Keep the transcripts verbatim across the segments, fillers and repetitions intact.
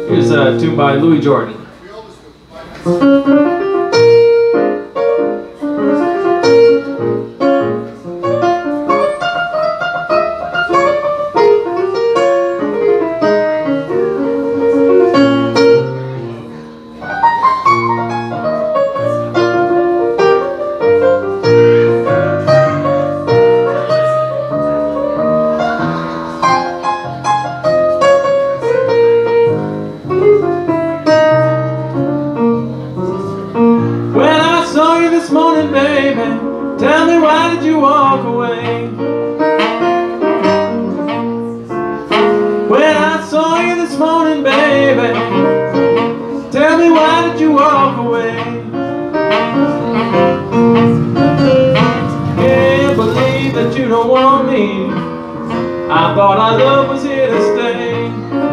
Here's a tune by Louis Jordan. This morning, baby, tell me, why did you walk away? When I saw you this morning, baby, tell me, why did you walk away? Can't believe that you don't want me. I thought our love was here to stay.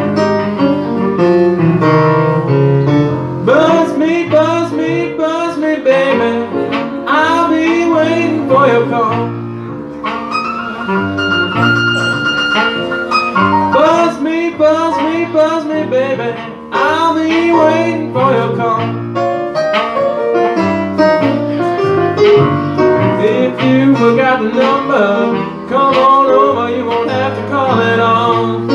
Buzz me, buzz me, buzz me, baby, I'll be waiting for your call. Buzz me, buzz me, buzz me, baby, I'll be waiting for your call. If you forgot the number, come on over, you won't have to call it on.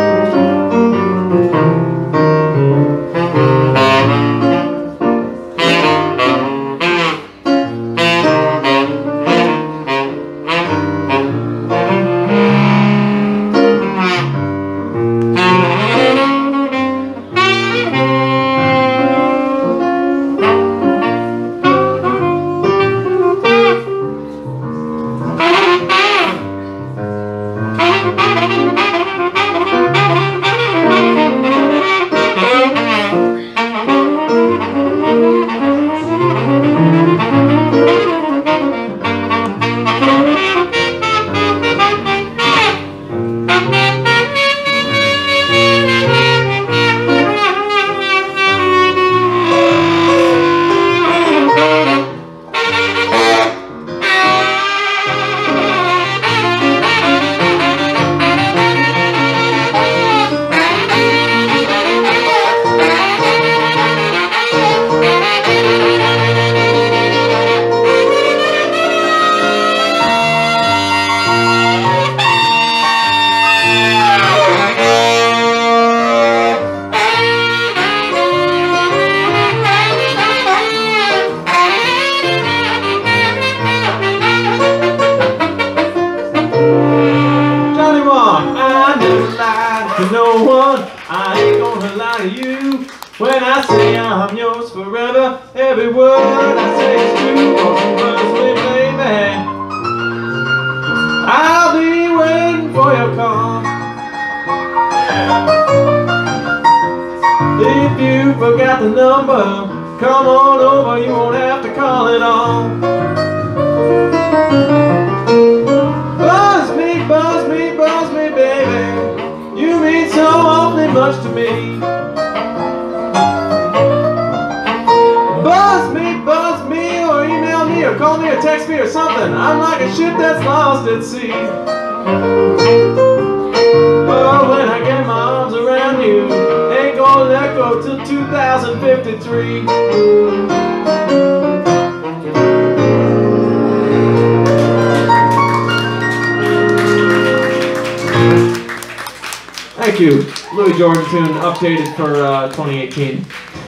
No one, I ain't gonna lie to you. When I say I'm yours forever, every word I say is true. Buzz me, baby, I'll be waiting for your call. If you forgot the number, come on over, you won't have to call it on. Buzz me, buzz me, buzz me, baby, you mean so awfully much to me. Buzz me, buzz me, or email me, or call me, or text me, or something. I'm like a ship that's lost at sea. But when I get my arms around you, ain't gonna let go till two thousand fifty-three. Thank you. Louis Jordan tune updated for uh, twenty eighteen.